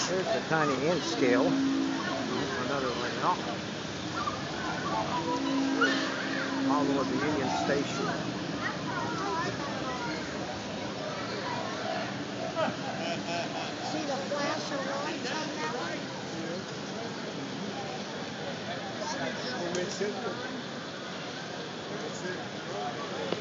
Here's the tiny inch scale. Another one out. Follow the Union Station. See the flash of lights on that one? It makes sense.